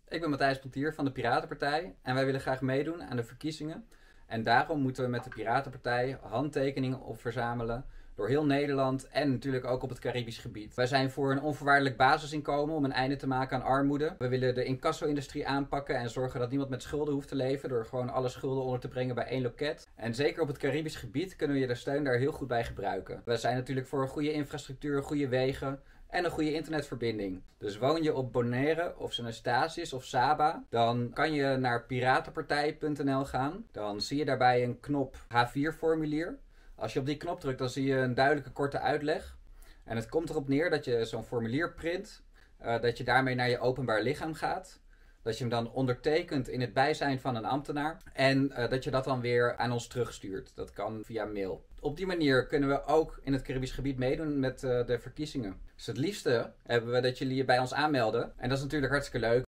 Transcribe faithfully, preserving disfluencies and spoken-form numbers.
Ik ben Matthijs Plantier van de Piratenpartij en wij willen graag meedoen aan de verkiezingen. En daarom moeten we met de Piratenpartij handtekeningen op verzamelen door heel Nederland en natuurlijk ook op het Caribisch gebied. Wij zijn voor een onvoorwaardelijk basisinkomen om een einde te maken aan armoede. We willen de incasso-industrie aanpakken en zorgen dat niemand met schulden hoeft te leven door gewoon alle schulden onder te brengen bij één loket. En zeker op het Caribisch gebied kunnen we je de steun daar heel goed bij gebruiken. We zijn natuurlijk voor een goede infrastructuur, goede wegen en een goede internetverbinding. Dus woon je op Bonaire of Saint Eustatius of Saba, dan kan je naar piratenpartij punt n l gaan. Dan zie je daarbij een knop H vier formulier. Als je op die knop drukt, dan zie je een duidelijke korte uitleg. En het komt erop neer dat je zo'n formulier print, uh, dat je daarmee naar je openbaar lichaam gaat. Dat je hem dan ondertekent in het bijzijn van een ambtenaar. En uh, dat je dat dan weer aan ons terugstuurt. Dat kan via mail. Op die manier kunnen we ook in het Caribisch gebied meedoen met uh, de verkiezingen. Dus het liefste hebben we dat jullie je bij ons aanmelden. En dat is natuurlijk hartstikke leuk.